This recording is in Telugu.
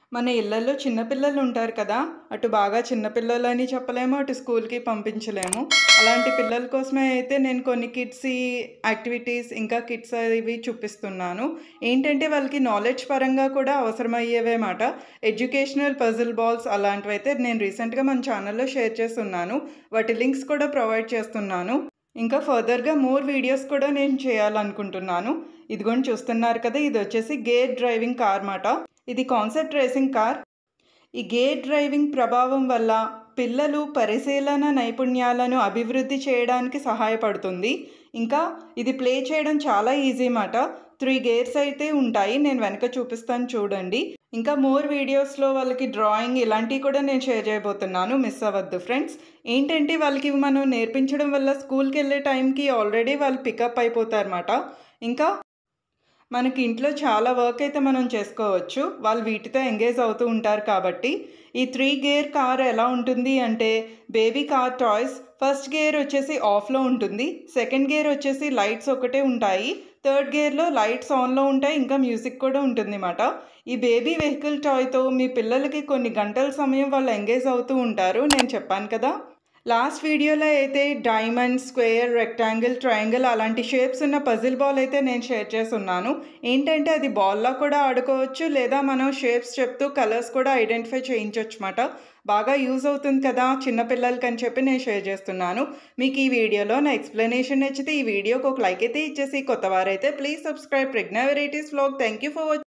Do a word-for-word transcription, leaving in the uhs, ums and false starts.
మన ఇళ్లల్లో చిన్న పిల్లలు ఉంటారు కదా! అటు బాగా చిన్న పిల్లలని చెప్పలేము, అటు స్కూల్‌కి పంపించలేము. అలాంటి పిల్లల కోసమే అయితే నేను కొన్ని కిడ్సీ యాక్టివిటీస్, ఇంకా కిడ్స్ ఇవి చూపిస్తున్నాను. ఏంటంటే వాళ్ళకి నాలెడ్జ్ పరంగా కూడా అవసరమయ్యేవే మాట. ఎడ్యుకేషనల్ పజిల్ బాల్స్ అలాంటివైతే నేను రీసెంట్‌గా మన ఛానల్‌లో షేర్ చేసున్నాను. వాటి లింక్స్ కూడా ప్రొవైడ్ చేస్తున్నాను. ఇంకా ఫర్దర్‌గా మోర్ వీడియోస్ కూడా నేను చేయాలనుకుంటున్నాను. ఇదిగోండి చూస్తున్నారు కదా! ఇదొచ్చేసి గేర్ డ్రైవింగ్ కార్ మాట. ఇది కాన్సెప్ట్ రేసింగ్ కార్. ఈ గేర్ డ్రైవింగ్ ప్రభావం వల్ల పిల్లలు పరిశీలన నైపుణ్యాలను అభివృద్ధి చేయడానికి సహాయపడుతుంది. ఇంకా ఇది ప్లే చేయడం చాలా ఈజీ మాట. మూడు గేర్స్ అయితే ఉంటాయి. నేను వెనక చూపిస్తాను చూడండి. ఇంకా మోర్ వీడియోస్‌లో వాళ్ళకి డ్రాయింగ్ ఇలాంటివి కూడా నేను షేర్ చేయబోతున్నాను. మిస్ అవ్వద్దు ఫ్రెండ్స్. ఏంటంటే వాళ్ళకి ఇవి మనం నేర్పించడం వల్ల స్కూల్‌కెళ్ళే టైంకి ఆల్రెడీ వాళ్ళు పికప్ అయిపోతారన్నమాట. ఇంకా మనకి ఇంట్లో చాలా వర్క్ అయితే మనం చేసుకోవచ్చు. వాళ్ళు వీటితో ఎంగేజ్ అవుతూ ఉంటారు కాబట్టి. ఈ మూడు గేర్ కార్ ఎలా ఉంటుంది అంటే baby car toys. First gear వచ్చేసి ఆఫ్‌లో ఉంటుంది. సెకండ్ గేర్ వచ్చేసి లైట్స్ ఒకటే ఉంటాయి. థర్డ్ గేర్‌లో లైట్స్ ఆన్‌లో ఉంటాయి. ఇంకా మ్యూజిక్ కూడా ఉంటుందిమాట. ఈ బేబీ వెహికల్ టాయ్‌తో మీ పిల్లలకి కొన్ని గంటల సమయం వాళ్ళు ఎంగేజ్ అవుతూ ఉంటారు. నేను చెప్పాను కదా! లాస్ట్ వీడియోలో అయితే డైమండ్, స్క్వేర్, రెక్టాంగిల్, ట్రయాంగిల్ అలాంటి షేప్స్ ఉన్న పజిల్ బాల్ అయితే నేను షేర్ చేసున్నాను. ఏంటంటే అది బాల్‌లా కూడా ఆడుకోవచ్చు, లేదా మనం షేప్స్ చెప్తూ కలర్స్ కూడా ఐడెంటిఫై చేయించొచ్చుమాట. బాగా యూజ్ అవుతుంది కదా చిన్న పిల్లలకని చెప్పి నేను షేర్ చేస్తున్నాను. మీకు ఈ వీడియోలో నా ఎక్స్‌ప్లనేషన్ నచ్చితే ఈ వీడియోకి ఒక లైక్ అయితే ఇచ్చేసి, కొత్తవారైతే please subscribe Pragna varieties vlog. Thank you for watching.